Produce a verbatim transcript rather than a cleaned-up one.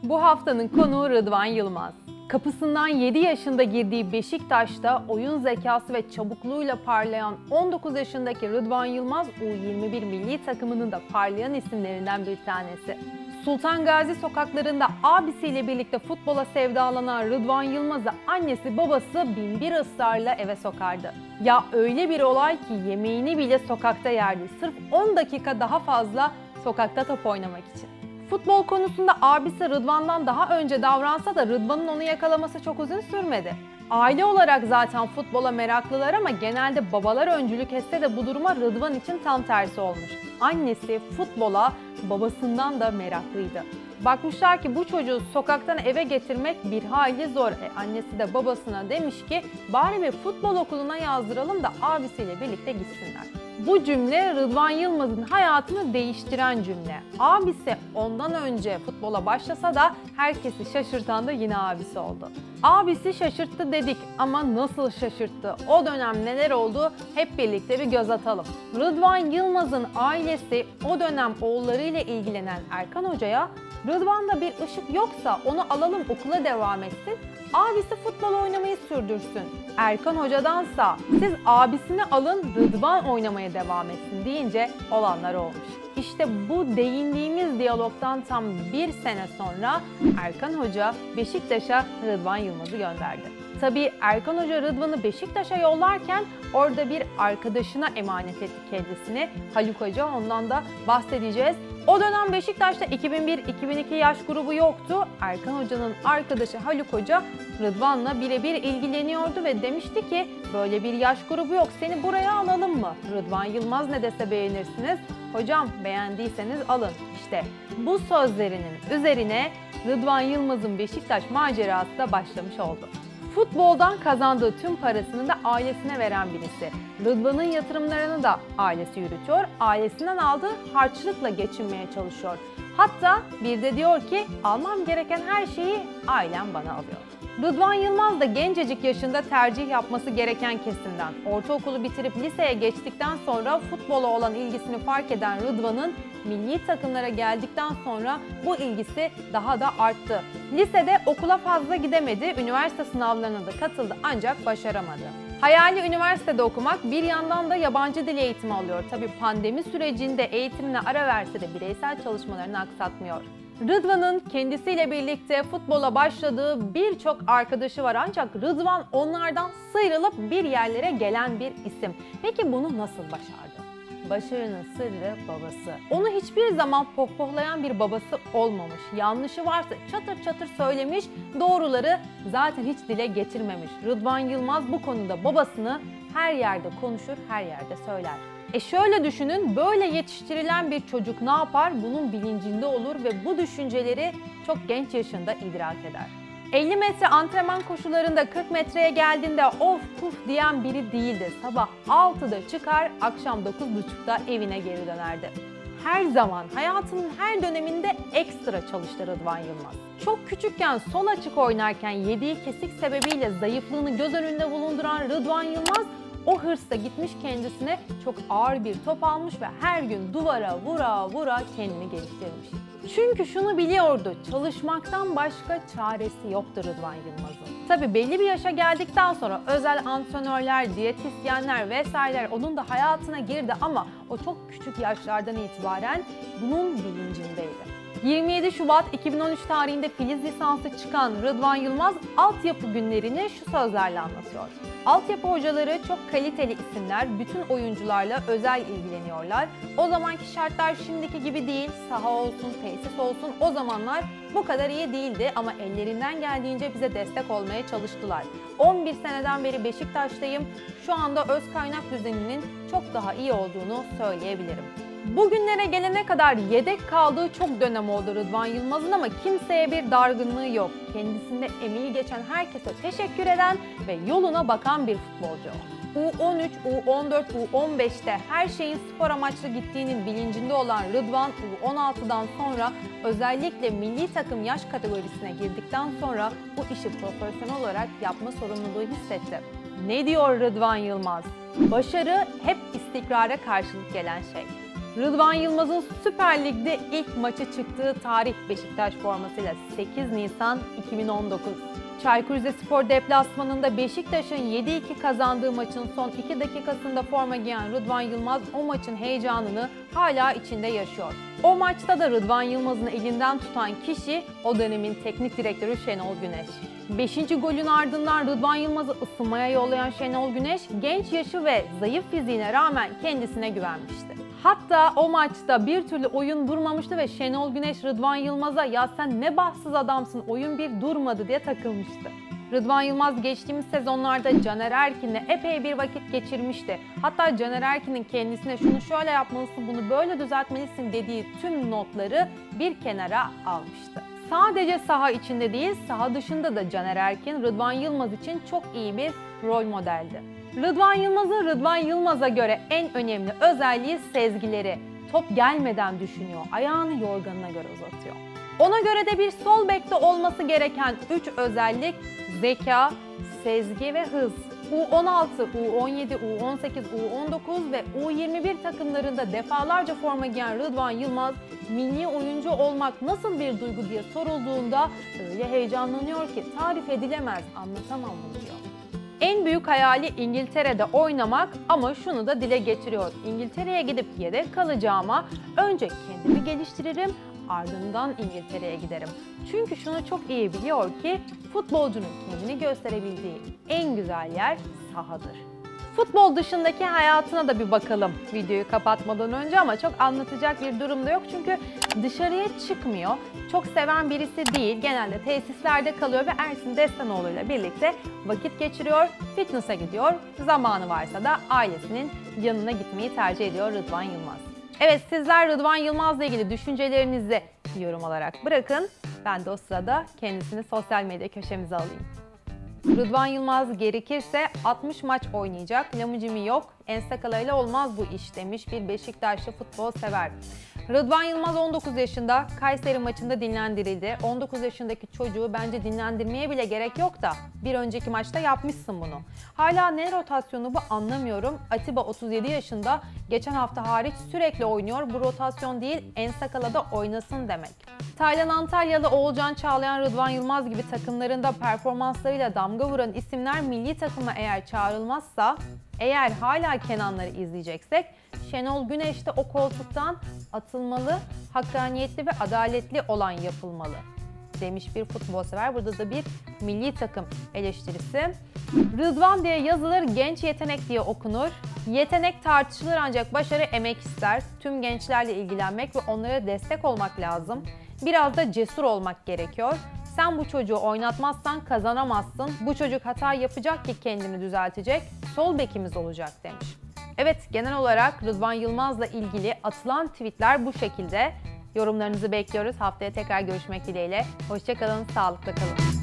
Bu haftanın konuğu Rıdvan Yılmaz. Kapısından yedi yaşında girdiği Beşiktaş'ta oyun zekası ve çabukluğuyla parlayan on dokuz yaşındaki Rıdvan Yılmaz U yirmi bir milli takımının da parlayan isimlerinden bir tanesi. Sultan Gazi sokaklarında abisiyle birlikte futbola sevdalanan Rıdvan Yılmaz'ı annesi babası bin bir ısrarla eve sokardı. Ya öyle bir olay ki yemeğini bile sokakta yerdi, sırf on dakika daha fazla sokakta top oynamak için. Futbol konusunda abisi Rıdvan'dan daha önce davransa da Rıdvan'ın onu yakalaması çok uzun sürmedi. Aile olarak zaten futbola meraklılar ama genelde babalar öncülük etse de bu duruma Rıdvan için tam tersi olmuş. Annesi futbola babasından da meraklıydı. Bakmışlar ki bu çocuğu sokaktan eve getirmek bir hayli zor. E, annesi de babasına demiş ki bari bir futbol okuluna yazdıralım da abisiyle birlikte gitsinler. Bu cümle Rıdvan Yılmaz'ın hayatını değiştiren cümle. Abisi ondan önce futbola başlasa da herkesi şaşırtan da yine abisi oldu. Abisi şaşırttı dedik ama nasıl şaşırttı? O dönem neler oldu? Hep birlikte bir göz atalım. Rıdvan Yılmaz'ın ailesi o dönem oğullarıyla ilgilenen Erkan Hoca'ya Rıdvan'da bir ışık yoksa onu alalım okula devam etsin, abisi futbol oynamayı sürdürsün. Erkan Hoca'dansa siz abisini alın Rıdvan oynamaya devam etsin deyince olanlar olmuş. İşte bu değindiğimiz diyalogdan tam bir sene sonra Erkan Hoca Beşiktaş'a Rıdvan Yılmaz'ı gönderdi. Tabii Erkan Hoca Rıdvan'ı Beşiktaş'a yollarken orada bir arkadaşına emanet etti kendisini. Haluk Hoca, ondan da bahsedeceğiz. O dönem Beşiktaş'ta iki bin bir iki bin iki yaş grubu yoktu. Erkan Hoca'nın arkadaşı Haluk Hoca Rıdvan'la birebir ilgileniyordu ve demişti ki böyle bir yaş grubu yok, seni buraya alalım mı? Rıdvan Yılmaz ne dese beğenirsiniz. Hocam beğendiyseniz alın. İşte bu sözlerinin üzerine Rıdvan Yılmaz'ın Beşiktaş macerası da başlamış oldu. Futboldan kazandığı tüm parasını da ailesine veren birisi. Rıdvan'ın yatırımlarını da ailesi yürütüyor, ailesinden aldığı harçlıkla geçinmeye çalışıyor. Hatta bir de diyor ki almam gereken her şeyi ailem bana alıyor. Rıdvan Yılmaz da gencecik yaşında tercih yapması gereken kesimden. Ortaokulu bitirip liseye geçtikten sonra futbola olan ilgisini fark eden Rıdvan'ın milli takımlara geldikten sonra bu ilgisi daha da arttı. Lisede okula fazla gidemedi, üniversite sınavlarına da katıldı ancak başaramadı. Hayali üniversitede okumak, bir yandan da yabancı dil eğitimi alıyor. Tabii pandemi sürecinde eğitimine ara verse de bireysel çalışmalarını aksatmıyor. Rıdvan'ın kendisiyle birlikte futbola başladığı birçok arkadaşı var ancak Rıdvan onlardan sıyrılıp bir yerlere gelen bir isim. Peki bunu nasıl başardı? Başarının sırrı babası. Onu hiçbir zaman pohpohlayan bir babası olmamış. Yanlışı varsa çatır çatır söylemiş, doğruları zaten hiç dile getirmemiş. Rıdvan Yılmaz bu konuda babasını her yerde konuşur, her yerde söyler. E şöyle düşünün, böyle yetiştirilen bir çocuk ne yapar? Bunun bilincinde olur ve bu düşünceleri çok genç yaşında idrak eder. elli metre antrenman koşularında kırk metreye geldiğinde of puf diyen biri değildi. Sabah altıda çıkar, akşam dokuz buçukta evine geri dönerdi. Her zaman, hayatının her döneminde ekstra çalıştı Rıdvan Yılmaz. Çok küçükken sol açık oynarken yediği kesik sebebiyle zayıflığını göz önünde bulunduran Rıdvan Yılmaz o hırsla gitmiş kendisine çok ağır bir top almış ve her gün duvara vura vura kendini geliştirmiş. Çünkü şunu biliyordu, çalışmaktan başka çaresi yoktu Rıdvan Yılmaz'ın. Tabii belli bir yaşa geldikten sonra özel antrenörler, diyetisyenler vesaireler onun da hayatına girdi ama o çok küçük yaşlardan itibaren bunun bilincindeydi. yirmi yedi Şubat iki bin on üç tarihinde Filiz lisansı çıkan Rıdvan Yılmaz altyapı günlerini şu sözlerle anlatıyor. Altyapı hocaları çok kaliteli isimler, bütün oyuncularla özel ilgileniyorlar. O zamanki şartlar şimdiki gibi değil, saha olsun, tesis olsun, o zamanlar bu kadar iyi değildi ama ellerinden geldiğince bize destek olmaya çalıştılar. on bir seneden beri Beşiktaş'tayım, şu anda öz kaynak düzeninin çok daha iyi olduğunu söyleyebilirim. Bugünlere gelene kadar yedek kaldığı çok dönem oldu Rıdvan Yılmaz'ın ama kimseye bir dargınlığı yok. Kendisinde emeği geçen herkese teşekkür eden ve yoluna bakan bir futbolcu. U on üç, U on dört, U on beşte her şeyin spor amaçlı gittiğinin bilincinde olan Rıdvan U on altıdan sonra özellikle milli takım yaş kategorisine girdikten sonra bu işi profesyonel olarak yapma sorumluluğu hissetti. Ne diyor Rıdvan Yılmaz? Başarı hep istikrara karşılık gelen şey. Rıdvan Yılmaz'ın Süper Lig'de ilk maça çıktığı tarih Beşiktaş formasıyla sekiz Nisan iki bin on dokuz. Çaykur Rizespor deplasmanında Beşiktaş'ın yedi iki kazandığı maçın son iki dakikasında forma giyen Rıdvan Yılmaz o maçın heyecanını hala içinde yaşıyor. O maçta da Rıdvan Yılmaz'ın elinden tutan kişi o dönemin teknik direktörü Şenol Güneş. Beşinci golün ardından Rıdvan Yılmaz'ı ısınmaya yollayan Şenol Güneş, genç yaşı ve zayıf fiziğine rağmen kendisine güvenmişti. Hatta o maçta bir türlü oyun durmamıştı ve Şenol Güneş Rıdvan Yılmaz'a "Ya sen ne bahtsız adamsın, oyun bir durmadı" diye takılmıştı. Rıdvan Yılmaz geçtiğimiz sezonlarda Caner Erkin'le epey bir vakit geçirmişti. Hatta Caner Erkin'in kendisine "Şunu şöyle yapmalısın, bunu böyle düzeltmelisin" dediği tüm notları bir kenara almıştı. Sadece saha içinde değil, saha dışında da Caner Erkin, Rıdvan Yılmaz için çok iyi bir rol modeldi. Rıdvan Yılmaz'ın Rıdvan Yılmaz'a göre en önemli özelliği sezgileri. Top gelmeden düşünüyor, ayağını yorganına göre uzatıyor. Ona göre de bir sol bekte olması gereken üç özellik zeka, sezgi ve hız. U on altı, U on yedi, U on sekiz, U on dokuz ve U yirmi bir takımlarında defalarca forma giyen Rıdvan Yılmaz, milli oyuncu olmak nasıl bir duygu diye sorulduğunda öyle heyecanlanıyor ki tarif edilemez, anlatamam bunu diyor. En büyük hayali İngiltere'de oynamak ama şunu da dile getiriyor: İngiltere'ye gidip yedek kalacağıma önce kendimi geliştiririm, ardından İngiltere'ye giderim. Çünkü şunu çok iyi biliyor ki futbolcunun kendini gösterebildiği en güzel yer sahadır. Futbol dışındaki hayatına da bir bakalım videoyu kapatmadan önce, ama çok anlatacak bir durum da yok çünkü dışarıya çıkmıyor. Çok seven birisi değil, genelde tesislerde kalıyor ve Ersin Destanoğlu ile birlikte vakit geçiriyor, fitness'a gidiyor, zamanı varsa da ailesinin yanına gitmeyi tercih ediyor Rıdvan Yılmaz. Evet, sizler Rıdvan Yılmaz'la ilgili düşüncelerinizi yorum olarak bırakın. Ben de o sırada kendisini sosyal medya köşemize alayım. Rıdvan Yılmaz gerekirse altmış maç oynayacak, lamucimi yok, enstakalayla olmaz bu iş demiş bir Beşiktaşlı futbol sever. Rıdvan Yılmaz on dokuz yaşında Kayseri maçında dinlendirildi. on dokuz yaşındaki çocuğu bence dinlendirmeye bile gerek yok da bir önceki maçta yapmışsın bunu. Hala ne rotasyonu bu anlamıyorum. Atiba otuz yedi yaşında, geçen hafta hariç sürekli oynuyor. Bu rotasyon değil, enstakalada oynasın demek. Taylan Antalyalı Oğulcan Çağlayan, Rıdvan Yılmaz gibi takımlarında performanslarıyla damga vuran isimler milli takıma eğer çağrılmazsa, eğer hala Kenanları izleyeceksek, Şenol Güneş de o koltuktan atılmalı, hakkaniyetli ve adaletli olan yapılmalı demiş bir futbol sever. Burada da bir milli takım eleştirisi. Rıdvan diye yazılır, genç yetenek diye okunur. Yetenek tartışılır ancak başarı emek ister. Tüm gençlerle ilgilenmek ve onlara destek olmak lazım. Biraz da cesur olmak gerekiyor. Sen bu çocuğu oynatmazsan kazanamazsın. Bu çocuk hata yapacak ki kendini düzeltecek. Sol bekimiz olacak demiş. Evet, genel olarak Rıdvan Yılmaz'la ilgili atılan tweetler bu şekilde. Yorumlarınızı bekliyoruz. Haftaya tekrar görüşmek dileğiyle. Hoşça kalın, sağlıkla kalın.